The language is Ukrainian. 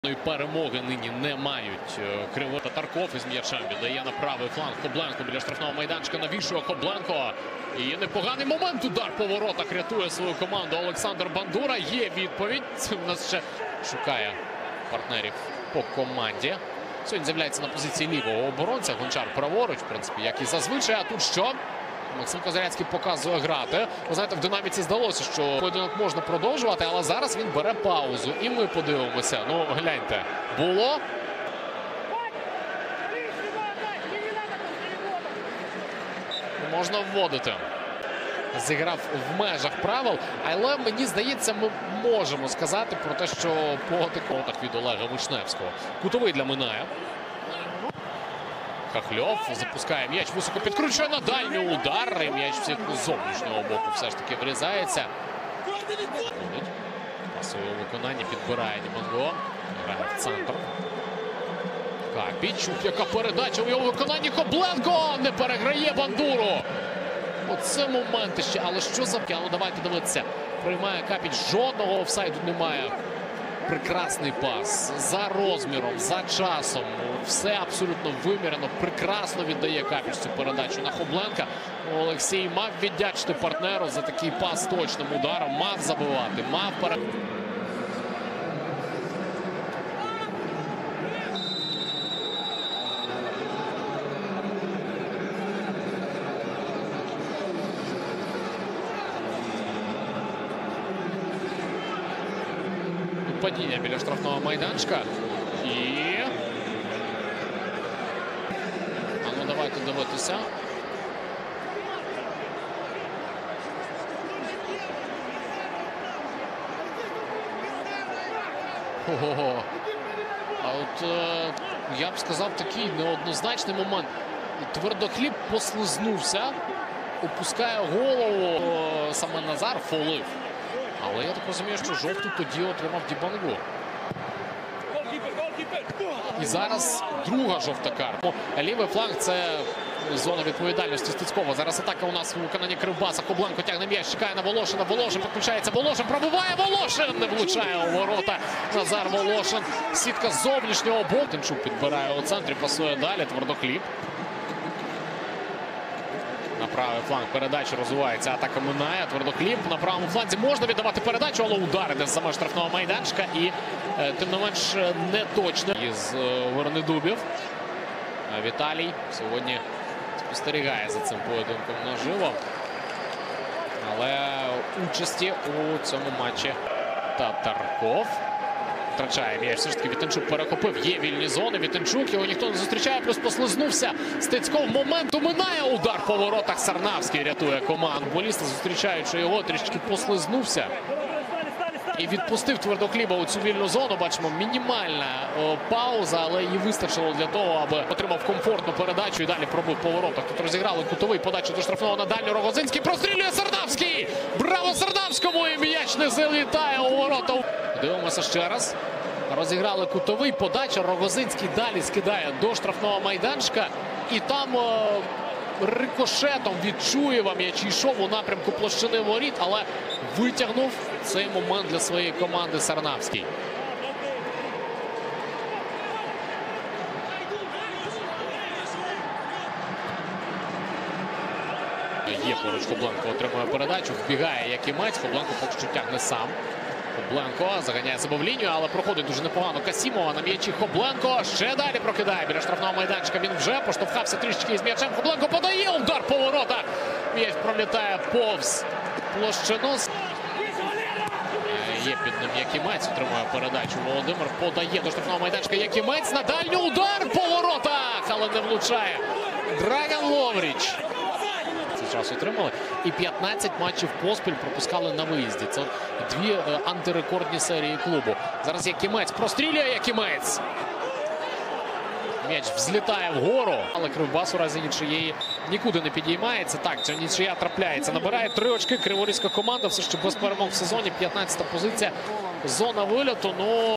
Перемоги нині не мають. Криво Татарков із м'ячем віддає на правий фланг Хобленко біля штрафного майданчика. Навішує Хобленко. І непоганий момент. Удар по воротах рятує свою команду Олександр Бандура. Є відповідь. У нас ще шукає партнерів по команді. Сьогодні з'являється на позиції лівого оборонця. Гончар праворуч, в принципі, як і зазвичай. А тут що? Максим Козиряцький показує грати. Ви знаєте, в динаміці здалося, що поєдинок можна продовжувати, але зараз він бере паузу. І ми подивимося. Ну, гляньте. Було. Можна вводити. Зіграв в межах правил. Але, мені здається, ми можемо сказати про те, що по тикотах від Олега Вишневського. Кутовий для Миная. Хахльов запускає м'яч, високо підкручує на дальній удар. І м'яч з зовнішнього боку все ж таки врізається. Пасове виконання підбирає Німанго. Грає в центр. Капіч, яка передача в його виконанні. Хобленко не переграє Бандуру. Оце моменти ще. Але що за... Ну, давайте дивитися. Приймає Капіч. Жодного офсайду немає. Прекрасний пас. За розміром, за часом. Все абсолютно вимірено. Прекрасно віддає Капіч цю передачу на Хобленка. Олексій мав віддячити партнеру за такий пас точним ударом. Мав забивати, мав передати. Падіння біля штрафного майданчика. І... А ну давайте дивитися. Ого-го. А от я б сказав такий неоднозначний момент. Твердохліб послизнувся, опускає голову. Саме Назар фолив. Але я так розумію, що жовту тоді отримав Дібангу. І зараз друга жовта карта. Лівий фланг – це зона відповідальності Стецькова. Зараз атака у нас у виконанні Кривбаса. Хобленко тягне м'яч, чекає на Волошина. Волошин підключається. Волошин пробиває. Волошин не влучає у ворота. Назар Волошин. Сітка з зовнішнього боку. Тимчук підбирає у центрі, пасує далі. Твердохліб. На правий фланг передачі розвивається атака Миная. Твердохліб на правому фланзі можна віддавати передачу, але удар іде з саме штрафного майданчика. І тим не менш не точно із Вернедубів. Віталій сьогодні спостерігає за цим поєдинком наживо. Але участі у цьому матчі Татарков. Втрачає м'яч. Все ж таки Вітенчук перехопив. Є вільні зони. Вітенчук. Його ніхто не зустрічає. Плюс послизнувся. Стецьков моменту Минає. Удар по воротах. Сарнавський рятує команду. Футболісти, зустрічаючи його, трішки послизнувся. І відпустив Твердохліба у цю вільну зону. Бачимо, мінімальна пауза, але її вистачило для того, аби отримав комфортну передачу і далі пробив по воротах. Тут розіграли кутовий, подачу до штрафного на дальню. Рогозинський прострілює Сарнавський! Браво Сарнавському! І м'яч не залітає у ворота. Дивимося ще раз. Розіграли кутовий, подача. Рогозинський далі скидає до штрафного майданчика. І там рикошетом від Чуєва м'яч йшов у напрямку площини воріт, але витягнув цей момент для своєї команди Сарнавський. Є поруч Хобленко, отримує передачу, вбігає Якимець, Хобленко поки що тягне сам. Хобленко заганяє себе в лінію, але проходить дуже непогано Касімова на м'ячі. Хобленко ще далі прокидає біля штрафного майданчика. Він вже поштовхався трішечки із м'ячем. Хобленко подає, удар по воротах. М'яч пролітає повз площину. Є під ним Якимець, отримує передачу. Володимир подає до штрафного майданчика. Якимець на дальню, удар по воротах, але не влучає. Драган Ловріч. Час отримали. І 15 матчів поспіль пропускали на виїзді. Це дві антирекордні серії клубу. Зараз Якимець прострілює Якимець. М'яч взлітає вгору. Але Кривбас у разі нічиєї нікуди не підіймається. Так, ця нічия трапляється. Набирає 3 очки. Криворізька команда все ще без перемог в сезоні. 15-та позиція. Зона вильоту. Ну...